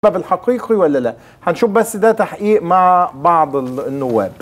الحقيقي ولا لا؟ هنشوف بس ده تحقيق مع بعض النواب.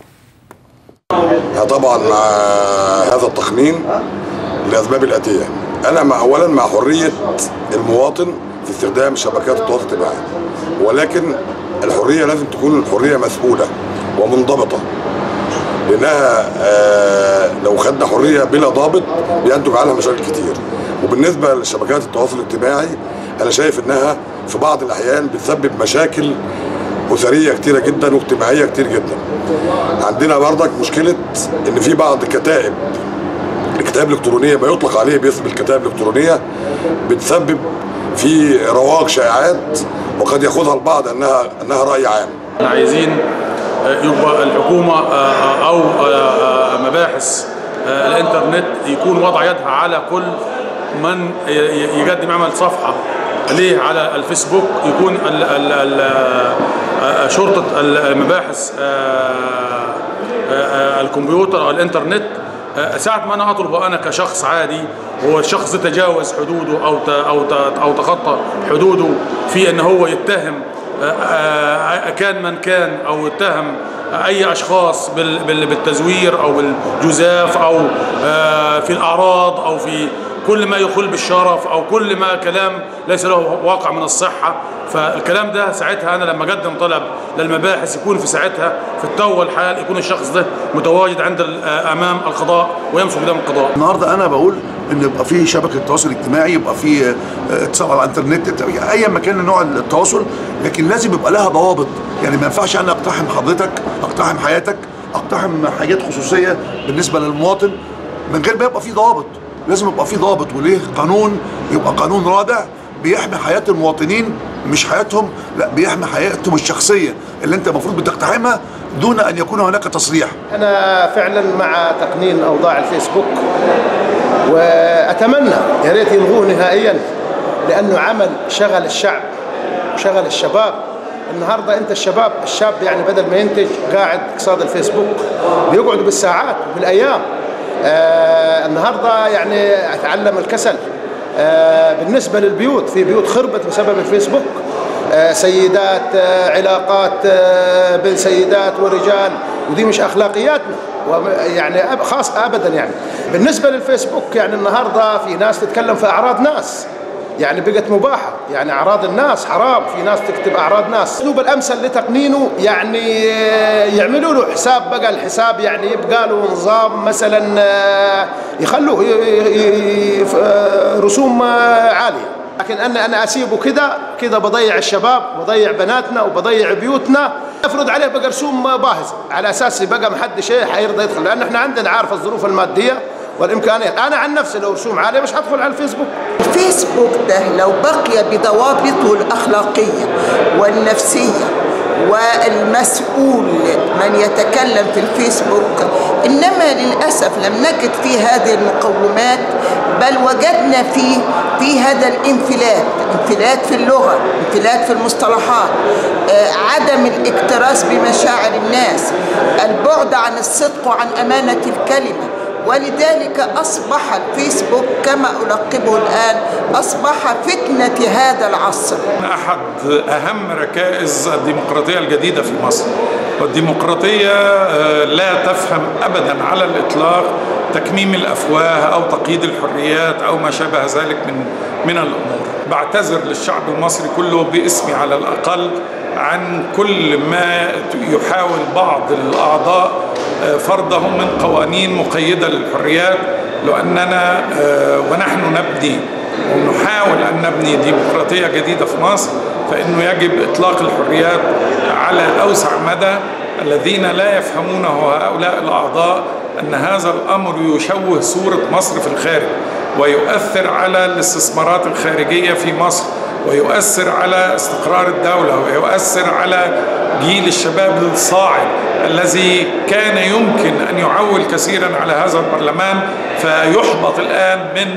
طبعا مع هذا التقنين لاسباب الاتيه. انا اولا مع حريه المواطن في استخدام شبكات التواصل الاجتماعي، ولكن الحريه لازم تكون الحريه مسؤوله ومنضبطه، لانها لو خدنا حريه بلا ضابط بينتج عنها مشاكل كتير. وبالنسبه لشبكات التواصل الاجتماعي انا شايف انها في بعض الاحيان بتسبب مشاكل اسريه كتيره جدا واجتماعيه كتير جدا. عندنا بردك مشكله ان في بعض الكتائب الالكترونيه ما يطلق عليه باسم الكتائب الالكترونيه بتسبب في رواج شائعات وقد ياخذها البعض انها راي عام. عايزين يبقى الحكومه او مباحث الانترنت يكون وضع يدها على كل من يقدم عمل صفحه ليه على الفيسبوك، يكون شرطه المباحث الكمبيوتر او الانترنت ساعة ما انا اطلب انا كشخص عادي هو الشخص تجاوز حدوده او تخطى حدوده في ان هو يتهم كان من كان او يتهم اي اشخاص بالتزوير او بالجزاف او في الاعراض او في كل ما يخل بالشرف او كل ما كلام ليس له واقع من الصحه. فالكلام ده ساعتها انا لما اقدم طلب للمباحث يكون في ساعتها في التو والحال يكون الشخص ده متواجد عند امام القضاء ويمسك قدام القضاء. النهارده انا بقول ان يبقى في شبكه تواصل اجتماعي، يبقى في اتصال على الانترنت، ايا ما كان نوع التواصل، لكن لازم يبقى لها ضوابط. يعني ما ينفعش انا اقتحم حضرتك، اقتحم حياتك، اقتحم حاجات خصوصيه بالنسبه للمواطن من غير ما يبقى في ضوابط. لازم يبقى في ضابط وليه قانون، يبقى قانون رادع بيحمي حياة المواطنين، مش حياتهم، لا بيحمي حياتهم الشخصية اللي انت المفروض بتقتحمها دون ان يكون هناك تصريح. انا فعلا مع تقنين اوضاع الفيسبوك، واتمنى يا ريت يلغوه نهائيا، لانه عمل شغل الشعب وشغل الشباب. النهارده انت الشاب يعني بدل ما ينتج قاعد قصاد الفيسبوك بيقعد بالساعات وبالايام. النهارده يعني اتعلم الكسل. بالنسبه للبيوت، في بيوت خربت بسبب الفيسبوك، سيدات، علاقات بين سيدات ورجال، ودي مش اخلاقياتنا يعني خاص ابدا. يعني بالنسبه للفيسبوك يعني النهارده في ناس تتكلم في اعراض ناس، يعني بقت مباحه، يعني اعراض الناس حرام، في ناس تكتب اعراض ناس. الاسلوب الامثل لتقنينه يعني يعملوا له حساب، بقى الحساب يعني يبقى له نظام، مثلا يخلوه رسوم عاليه. لكن انا اسيبه كده بضيع الشباب، بضيع بناتنا وبضيع بيوتنا. افرض عليه بقى رسوم باهظه على اساس بقى ما حدش حيرضى يدخل، لان احنا عندنا عارف الظروف الماديه والامكانيات. انا عن نفسي لو رسوم عاليه مش هدخل على الفيسبوك. الفيسبوك ده لو بقي بضوابطه الاخلاقيه والنفسيه والمسؤول من يتكلم في الفيسبوك، انما للاسف لم نجد فيه هذه المقومات، بل وجدنا في هذا انفلات في اللغه، انفلات في المصطلحات، عدم الاكتراث بمشاعر الناس، البعد عن الصدق وعن امانه الكلمه. ولذلك أصبح الفيسبوك كما ألقبه الآن أصبح فتنة هذا العصر. أحد أهم ركائز الديمقراطية الجديدة في مصر، والديمقراطية لا تفهم أبدا على الإطلاق تكميم الأفواه أو تقييد الحريات أو ما شابه ذلك من الأمور. بعتذر للشعب المصري كله باسمي على الأقل عن كل ما يحاول بعض الأعضاء فرضه من قوانين مقيدة للحريات، لأننا ونحن نبني ونحاول أن نبني ديمقراطية جديدة في مصر، فإنه يجب إطلاق الحريات على أوسع مدى. الذين لا يفهمونه هؤلاء الأعضاء أن هذا الأمر يشوه صورة مصر في الخارج، ويؤثر على الاستثمارات الخارجية في مصر، ويؤثر على استقرار الدولة، ويؤثر على جيل الشباب الصاعد الذي كان يمكن أن يعول كثيرا على هذا البرلمان، فيحبط الآن من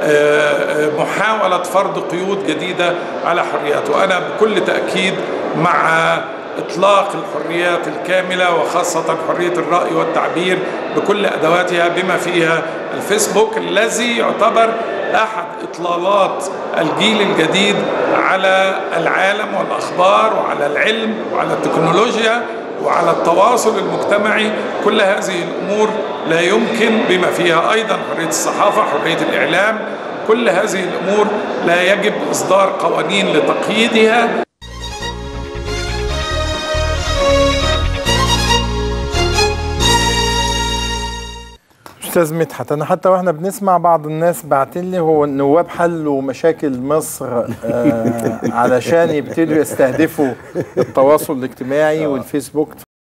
محاولة فرض قيود جديدة على حرياته. وأنا بكل تأكيد مع إطلاق الحريات الكاملة، وخاصة حرية الرأي والتعبير بكل أدواتها بما فيها الفيسبوك، الذي يعتبر أحد إطلالات الجيل الجديد على العالم والأخبار وعلى العلم وعلى التكنولوجيا وعلى التواصل المجتمعي. كل هذه الأمور لا يمكن، بما فيها أيضا حرية الصحافة، حرية الإعلام، كل هذه الأمور لا يجب إصدار قوانين لتقييدها. أستاذ مدحت، أنا حتى وإحنا بنسمع بعض الناس بعتلي هو النواب حلوا مشاكل مصر علشان يبتدوا يستهدفوا التواصل الاجتماعي والفيسبوك.